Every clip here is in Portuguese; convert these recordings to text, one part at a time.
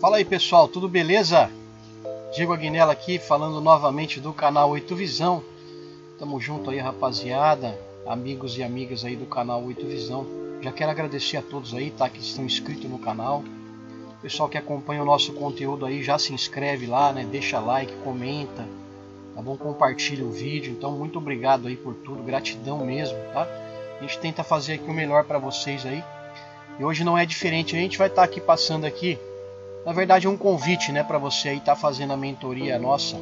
Fala aí pessoal, tudo beleza? Diego Aguinella aqui falando novamente do canal 8 Visão. Tamo junto aí rapaziada, amigos e amigas aí do canal 8 Visão. Já quero agradecer a todos aí, tá, que estão inscritos no canal. Pessoal que acompanha o nosso conteúdo aí, já se inscreve lá, né? Deixa like, comenta, tá bom? Compartilha o vídeo. Então muito obrigado aí por tudo, gratidão mesmo, tá? A gente tenta fazer aqui o melhor para vocês aí. E hoje não é diferente, a gente vai estar aqui passando aqui, na verdade é um convite, né, para você aí estar fazendo a mentoria nossa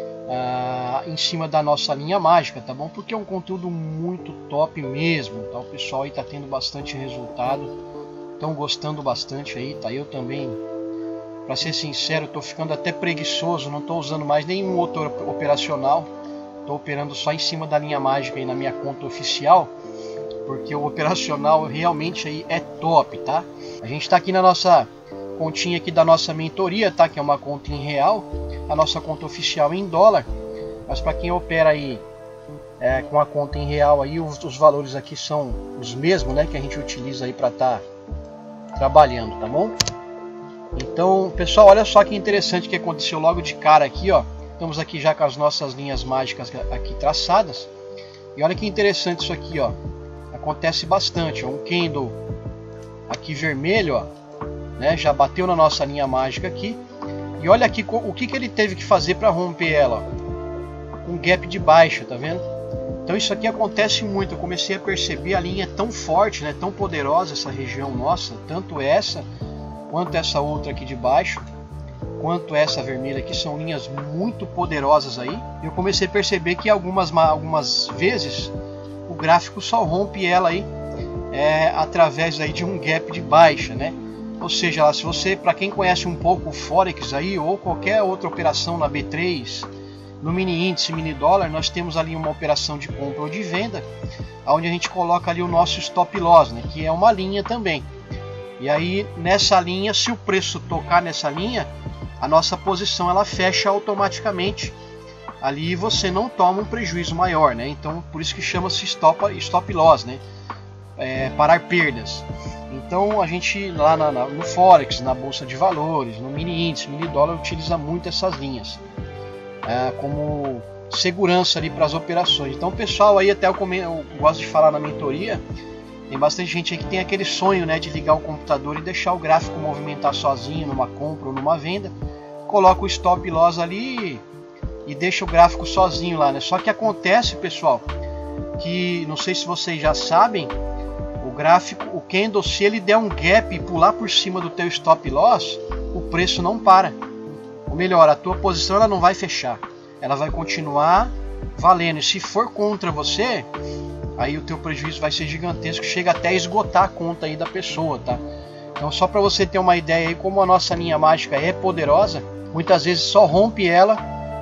em cima da nossa linha mágica, tá bom? Porque é um conteúdo muito top mesmo, tá? O pessoal aí tá tendo bastante resultado, estão gostando bastante aí, tá? Eu também, para ser sincero, tô ficando até preguiçoso, não tô usando mais nenhum outro operacional, tô operando só em cima da linha mágica aí na minha conta oficial, porque o operacional realmente aí é top, tá? A gente tá aqui na nossa continha aqui da nossa mentoria, tá? Que é uma conta em real, a nossa conta oficial em dólar, mas para quem opera aí com a conta em real aí, os valores aqui são os mesmos, né? Que a gente utiliza aí para estar trabalhando, tá bom? Então, pessoal, olha só que interessante que aconteceu logo de cara aqui, ó. Estamos aqui já com as nossas linhas mágicas aqui traçadas, e olha que interessante isso aqui, ó. Acontece bastante, ó. Um candle aqui vermelho, ó. Né, já bateu na nossa linha mágica aqui. E olha aqui o que ele teve que fazer para romper ela. Ó. Um gap de baixa, tá vendo? Então isso aqui acontece muito. Eu comecei a perceber a linha é tão forte, né, tão poderosa essa região nossa. Tanto essa, quanto essa outra aqui de baixo, quanto essa vermelha aqui. São linhas muito poderosas aí. Eu comecei a perceber que algumas vezes o gráfico só rompe ela aí através aí de um gap de baixa, né? Ou seja, se você, para quem conhece um pouco o Forex aí, ou qualquer outra operação na B3, no mini índice, mini dólar, nós temos ali uma operação de compra ou de venda, onde a gente coloca ali o nosso stop loss, né, que é uma linha também. E aí nessa linha, se o preço tocar nessa linha, a nossa posição ela fecha automaticamente. Ali você não toma um prejuízo maior, né? Então por isso que chama-se stop loss, né? Parar perdas. Então a gente lá no Forex, na Bolsa de Valores, no mini índice, mini dólar, utiliza muito essas linhas como segurança ali para as operações. Então o pessoal aí, até eu gosto de falar na mentoria, tem bastante gente aí que tem aquele sonho, né, de ligar o computador e deixar o gráfico movimentar sozinho numa compra ou numa venda, coloca o stop loss ali e deixa o gráfico sozinho lá, né? Só que acontece, pessoal, que não sei se vocês já sabem, o gráfico, o candle, se ele der um gap e pular por cima do teu stop loss, o preço não para. Ou melhor, a tua posição ela não vai fechar, ela vai continuar valendo. E se for contra você, aí o teu prejuízo vai ser gigantesco, chega até a esgotar a conta aí da pessoa, tá? Então só para você ter uma ideia aí como a nossa linha mágica é poderosa, muitas vezes só rompe ela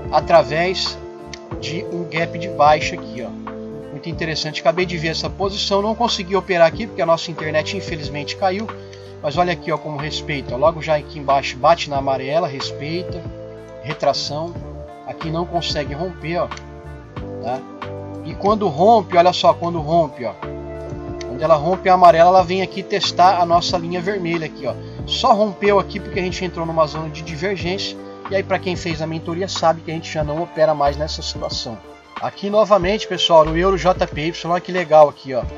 através de um gap de baixa aqui, ó. Muito interessante, acabei de ver essa posição, não consegui operar aqui porque a nossa internet infelizmente caiu, mas olha aqui, ó, como respeita, ó, logo já aqui embaixo bate na amarela, respeita, retração, aqui não consegue romper, ó, tá? E quando rompe, olha só, quando rompe, ó, quando ela rompe a amarela, ela vem aqui testar a nossa linha vermelha aqui, ó. Só rompeu aqui porque a gente entrou numa zona de divergência, e aí para quem fez a mentoria sabe que a gente já não opera mais nessa situação. Aqui novamente, pessoal, no Euro JPY, olha que legal aqui, ó.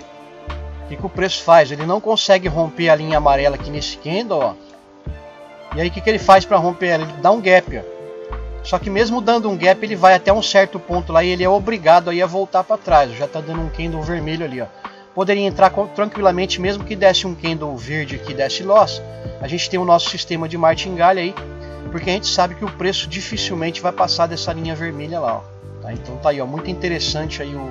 O que o preço faz? Ele não consegue romper a linha amarela aqui nesse candle, ó. E aí o que ele faz para romper ela? Ele dá um gap, ó. Só que mesmo dando um gap, ele vai até um certo ponto lá e ele é obrigado aí a voltar para trás. Já está dando um candle vermelho ali, ó. Poderia entrar tranquilamente, mesmo que desse um candle verde aqui, desse loss. A gente tem o nosso sistema de martingale aí, porque a gente sabe que o preço dificilmente vai passar dessa linha vermelha lá, ó. Tá, então tá aí, ó, muito interessante aí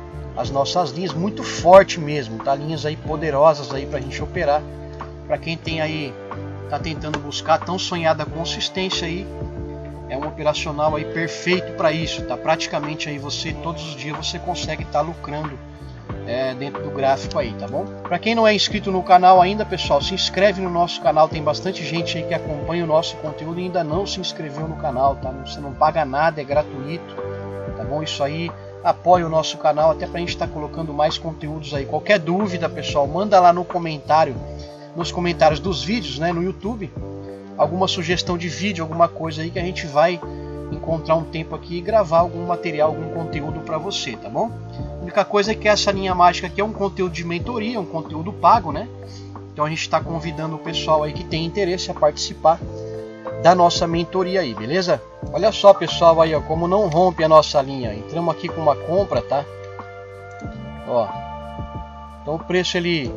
as nossas linhas, muito forte mesmo, tá? Linhas aí poderosas aí pra gente operar. Pra quem tem aí, tá tentando buscar a tão sonhada consistência aí, é um operacional aí perfeito para isso, tá? Praticamente aí você, todos os dias você consegue estar lucrando dentro do gráfico aí, tá bom? Para quem não é inscrito no canal ainda, pessoal, se inscreve no nosso canal, tem bastante gente aí que acompanha o nosso conteúdo e ainda não se inscreveu no canal, tá? Você não paga nada, é gratuito, tá bom? Isso aí apoia o nosso canal até pra gente estar colocando mais conteúdos aí. Qualquer dúvida, pessoal, manda lá no comentário, nos comentários dos vídeos, né, no YouTube. alguma sugestão de vídeo, alguma coisa aí que a gente vai encontrar um tempo aqui e gravar algum material, algum conteúdo para você, tá bom? A única coisa é que essa linha mágica aqui é um conteúdo de mentoria, um conteúdo pago, né? Então a gente está convidando o pessoal aí que tem interesse a participar da nossa mentoria aí, beleza? Olha só, pessoal, aí ó, como não rompe a nossa linha. Entramos aqui com uma compra, tá? Ó. Então o preço ele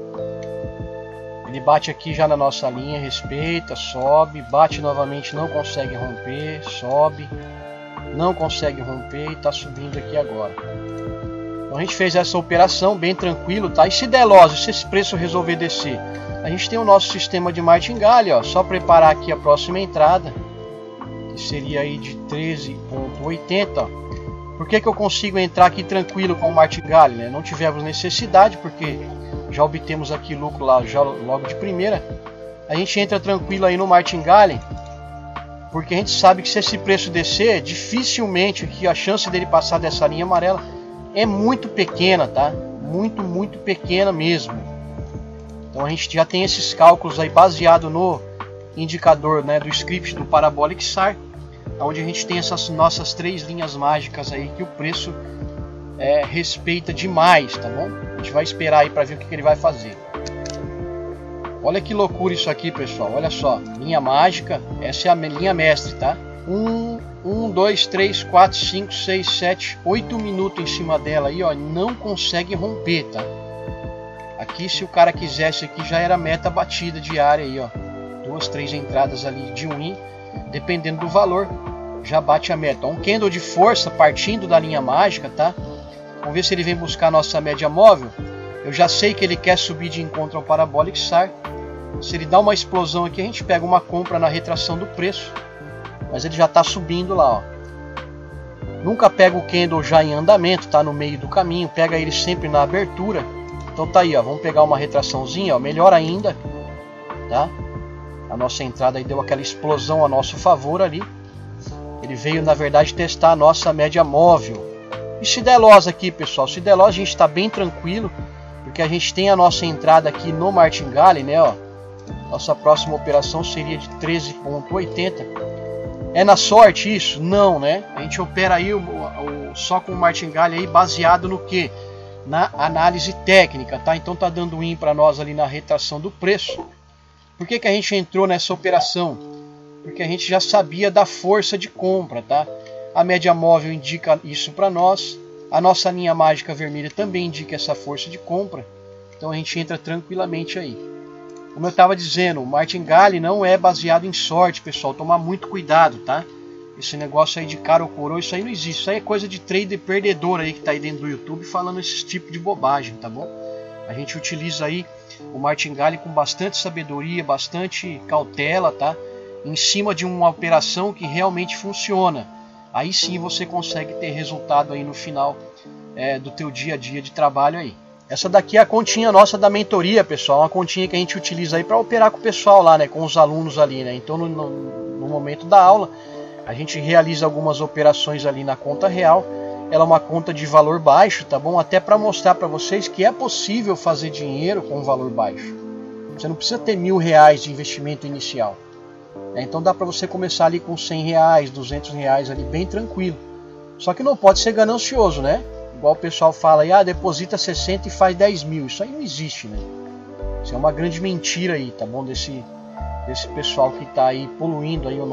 bate aqui já na nossa linha, respeita, sobe, bate novamente, não consegue romper, sobe, não consegue romper e tá subindo aqui agora. Então a gente fez essa operação bem tranquilo, tá? E se der loss, se esse preço resolver descer, a gente tem o nosso sistema de martingale, ó, só preparar aqui a próxima entrada, que seria aí de 13,80, ó. Por que eu consigo entrar aqui tranquilo com o martingale, né? Não tivemos necessidade, porque já obtemos aqui lucro lá já logo de primeira. A gente entra tranquilo aí no martingale, porque a gente sabe que se esse preço descer, dificilmente aqui a chance dele passar dessa linha amarela é muito pequena, tá? Muito pequena mesmo. Então a gente já tem esses cálculos aí baseado no indicador, né, do script do Parabolic SAR, onde a gente tem essas nossas 3 linhas mágicas aí que o preço respeita demais, tá bom? A gente vai esperar aí para ver o que ele vai fazer. Olha que loucura isso aqui, pessoal. Olha só, linha mágica, essa é a linha mestre, tá? 1, 2, 3, 4, 5, 6, 7, 8 minutos em cima dela aí, ó, não consegue romper, tá? Aqui, se o cara quisesse aqui, já era meta batida diária aí, ó. 2, 3 entradas ali de win, dependendo do valor, já bate a meta. Um candle de força partindo da linha mágica, tá? Vamos ver se ele vem buscar a nossa média móvel. Eu já sei que ele quer subir de encontro ao Parabolic SAR. Se ele dá uma explosão aqui, a gente pega uma compra na retração do preço. Mas ele já está subindo lá, ó. Nunca pega o candle já em andamento, tá no meio do caminho. Pega ele sempre na abertura. Então tá aí, ó. Vamos pegar uma retraçãozinha, ó. Melhor ainda, tá? A nossa entrada aí deu aquela explosão a nosso favor ali. Ele veio, na verdade, testar a nossa média móvel. E se der loss aqui, pessoal, se der loss a gente está bem tranquilo, porque a gente tem a nossa entrada aqui no martingale, né, ó. Nossa próxima operação seria de 13,80. É na sorte isso? Não, né? A gente opera aí só com o martingale aí baseado no que? Na análise técnica, tá? Então tá dando win para nós ali na retração do preço. Por que a gente entrou nessa operação? Porque a gente já sabia da força de compra, tá? A média móvel indica isso para nós. A nossa linha mágica vermelha também indica essa força de compra. Então a gente entra tranquilamente aí. Como eu estava dizendo, o martingale não é baseado em sorte, pessoal. Tomar muito cuidado, tá? Esse negócio aí de cara ou coroa, isso aí não existe. Isso aí é coisa de trader perdedor aí que tá aí dentro do YouTube falando esse tipo de bobagem, tá bom? A gente utiliza aí o martingale com bastante sabedoria, bastante cautela, tá? Em cima de uma operação que realmente funciona. Aí sim você consegue ter resultado aí no final do teu dia a dia de trabalho aí. Essa daqui é a continha nossa da mentoria, pessoal. Uma continha que a gente utiliza aí para operar com o pessoal lá, né? Com os alunos ali, né? Então no momento da aula a gente realiza algumas operações ali na conta real. Ela é uma conta de valor baixo, tá bom? Até para mostrar para vocês que é possível fazer dinheiro com valor baixo. Você não precisa ter R$1.000 de investimento inicial. Então dá para você começar ali com R$100, R$200 ali bem tranquilo. Só que não pode ser ganancioso, né? Igual o pessoal fala aí, deposita 60 e faz 10 mil. Isso aí não existe, né? Isso é uma grande mentira aí, tá bom? Desse pessoal que está aí poluindo aí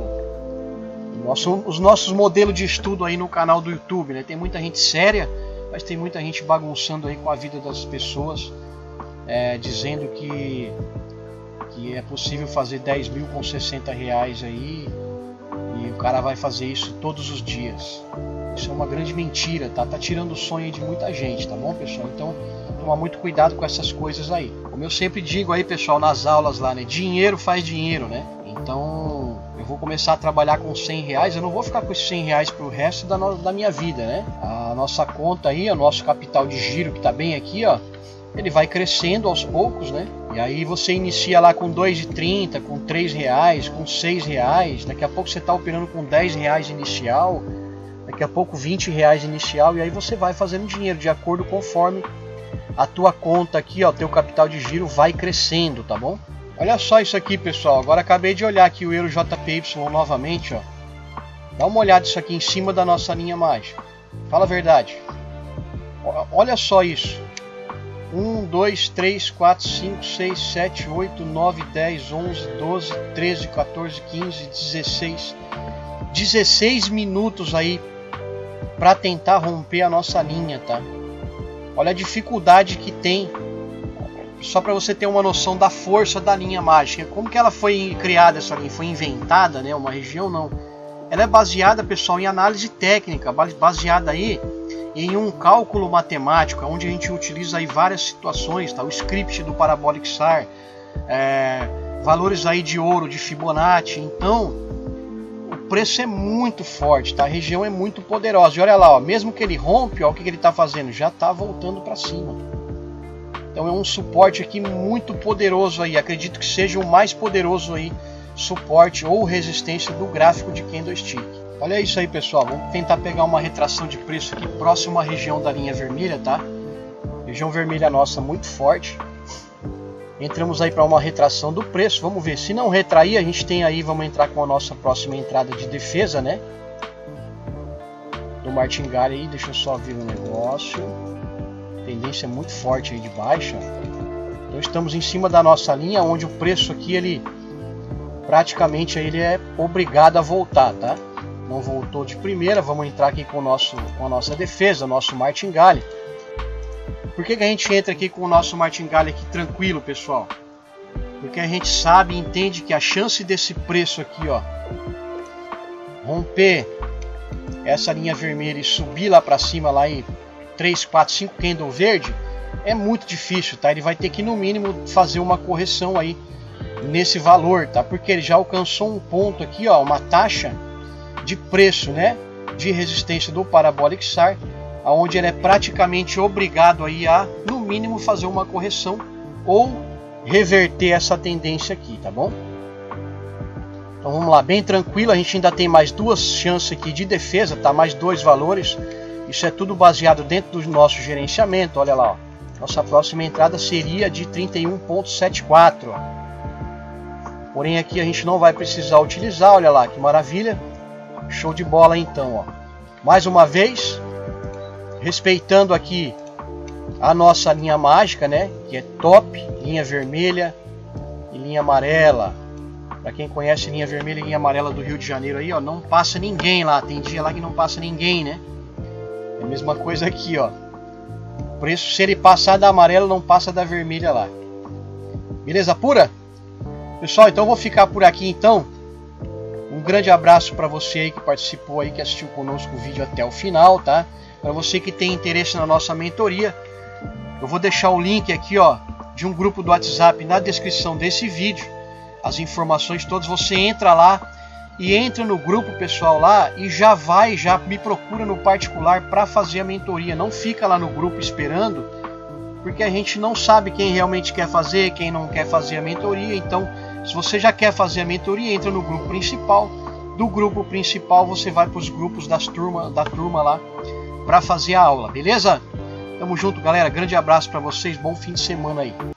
os nossos modelos de estudo aí no canal do YouTube, né? Tem muita gente séria, mas tem muita gente bagunçando aí com a vida das pessoas, dizendo que é possível fazer 10 mil com 60 reais aí e o cara vai fazer isso todos os dias. Isso é uma grande mentira, tá? Tá tirando o sonho aí de muita gente, tá bom, pessoal? Então, tomar muito cuidado com essas coisas aí. Como eu sempre digo aí, pessoal, nas aulas lá, né? Dinheiro faz dinheiro, né? Então, eu vou começar a trabalhar com 100 reais, eu não vou ficar com esses 100 reais pro resto da minha vida, né? A nossa conta aí, o nosso capital de giro que tá bem aqui, ó, ele vai crescendo aos poucos, né? E aí você inicia lá com 2,30, com 3 reais, com 6 reais, daqui a pouco você está operando com 10 reais inicial, daqui a pouco 20 reais inicial, e aí você vai fazendo dinheiro de acordo conforme a tua conta aqui, ó, teu capital de giro vai crescendo, tá bom? Olha só isso aqui, pessoal. Agora acabei de olhar aqui o Euro JPY novamente, ó. Dá uma olhada isso aqui em cima da nossa linha mágica. Fala a verdade. Olha só isso. 1, 2, 3, 4, 5, 6, 7, 8, 9, 10, 11, 12, 13, 14, 15, 16. 16 minutos aí para tentar romper a nossa linha, tá? Olha a dificuldade que tem. Só para você ter uma noção da força da linha mágica. Como que ela foi criada, essa linha? Foi inventada, né? Uma região não. Ela é baseada, pessoal, em análise técnica, baseada aí em um cálculo matemático, onde a gente utiliza aí várias situações, tá? O script do Parabolic SAR, valores aí de ouro, de Fibonacci. Então, o preço é muito forte, tá? A região é muito poderosa. E olha lá, ó, mesmo que ele rompe, ó, o que ele está fazendo? Já está voltando para cima. Então é um suporte aqui muito poderoso aí. Acredito que seja o mais poderoso aí suporte ou resistência do gráfico de candlestick. Olha isso aí, pessoal. Vamos tentar pegar uma retração de preço aqui próximo à região da linha vermelha, tá? Região vermelha nossa muito forte. Entramos aí para uma retração do preço. Vamos ver. Se não retrair, a gente tem aí, vamos entrar com a nossa próxima entrada de defesa, né? Do martingale aí. Deixa eu só ver um negócio. Tendência muito forte aí de baixa. Então estamos em cima da nossa linha, onde o preço aqui ele praticamente ele é obrigado a voltar, tá? Não voltou de primeira. Vamos entrar aqui com a nossa defesa, nosso martingale. Por que a gente entra aqui com o nosso martingale aqui tranquilo, pessoal? Porque a gente sabe e entende que a chance desse preço aqui, ó, romper essa linha vermelha e subir lá para cima lá em 3, 4, 5 candle verde é muito difícil, tá? Ele vai ter que no mínimo fazer uma correção aí nesse valor, tá? Porque ele já alcançou um ponto aqui, ó, uma taxa de preço, né, de resistência do Parabolic SAR, aonde ele é praticamente obrigado aí a no mínimo fazer uma correção ou reverter essa tendência aqui, tá bom? Então vamos lá, bem tranquilo. A gente ainda tem mais duas chances aqui de defesa, tá? Mais dois valores. Isso é tudo baseado dentro do nosso gerenciamento. Olha lá, ó. Nossa próxima entrada seria de 31,74. Porém aqui a gente não vai precisar utilizar. Olha lá, que maravilha. Show de bola então, ó. Mais uma vez, respeitando aqui a nossa linha mágica, né? Que é top, linha vermelha e linha amarela. Para quem conhece linha vermelha e linha amarela do Rio de Janeiro aí, ó, não passa ninguém lá. Tem dia lá que não passa ninguém, né? É a mesma coisa aqui, ó. O preço, se ele passar da amarela, não passa da vermelha lá. Beleza pura? Pessoal, então eu vou ficar por aqui então. Um grande abraço para você aí que participou aí, que assistiu conosco o vídeo até o final, tá? Para você que tem interesse na nossa mentoria, eu vou deixar o link aqui, ó, de um grupo do WhatsApp na descrição desse vídeo. As informações todas, você entra lá e entra no grupo, pessoal, lá e já me procura no particular para fazer a mentoria. Não fica lá no grupo esperando, porque a gente não sabe quem realmente quer fazer, quem não quer fazer a mentoria. Então, se você já quer fazer a mentoria, entra no grupo principal. Do grupo principal você vai para os grupos da turma lá para fazer a aula, beleza? Tamo junto, galera. Grande abraço para vocês. Bom fim de semana aí.